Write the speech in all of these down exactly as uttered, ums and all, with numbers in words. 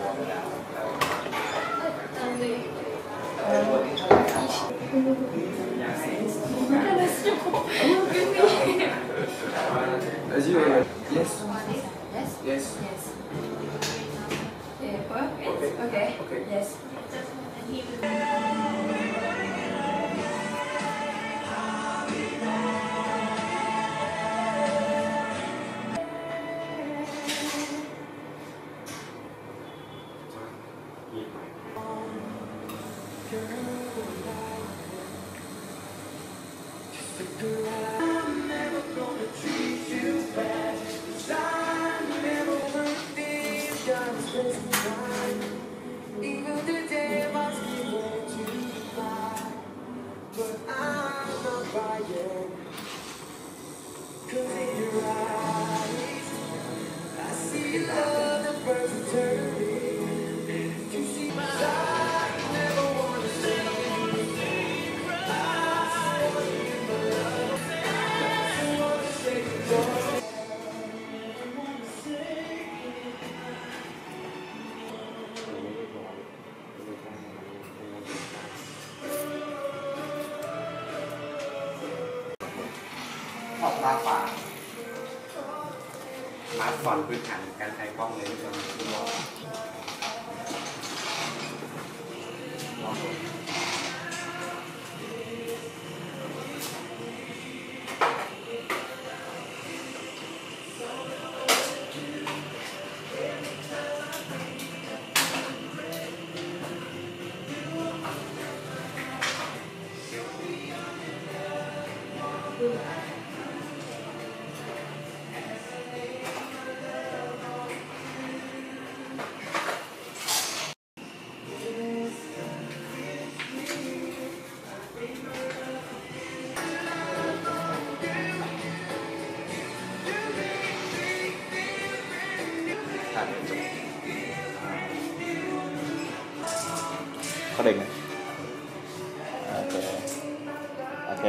As you are. Yes. Yes. Yes. Yes. Yeah. What? Okay. Okay. Okay. Yes. ออกตาฝามาสอนพื้นฐานการใช้กล้องเลยทุกคนเขาเด็กไหมโอเคโอเค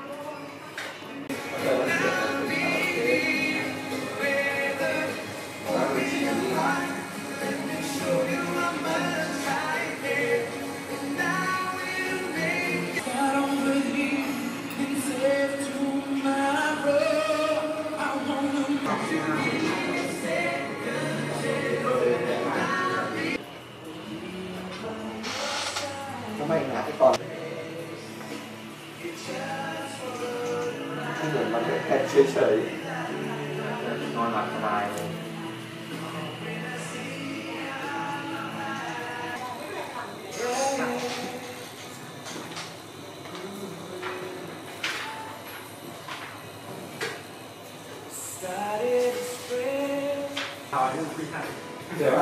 ไม่หาที่ก่อนเหมือนมันแค่เฉยๆนอนหลับสบายเลยเอาเรื่องพื้นฐานเดี๋ยวว่า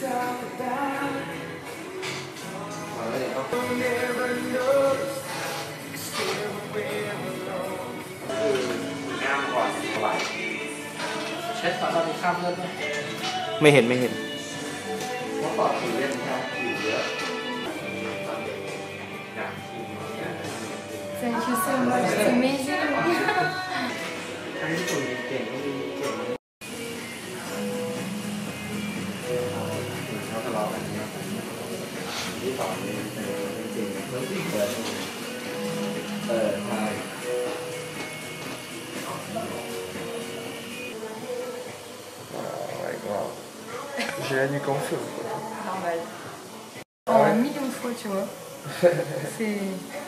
เช็ดตอนเราดูข้ามเลือดไหมไม่เห็นไม่เห็นเพราะปอดผิวเล่นนะผิวเยอะ Thank you so much. It's amazing. ทั้งญี่ปุ่นเก่งก็มีเก่งเขาทะเลาะกันนะที่สอนนี่จริงๆแล้วที่เกิดเออใช่ J'ai la nuit en feu. Normal. En un million de fois, tu vois. C'est...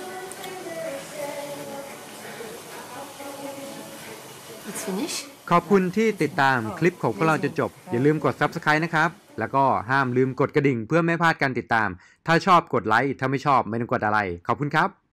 It's finished. ขอบคุณที่ติดตามคลิปของพวกเราจนจบอย่าลืมกด ซับสไครบ์ นะครับแล้วก็ห้ามลืมกดกระดิ่งเพื่อไม่พลาดการติดตามถ้าชอบกดไลค์ถ้าไม่ชอบไม่ต้องกดอะไรขอบคุณครับ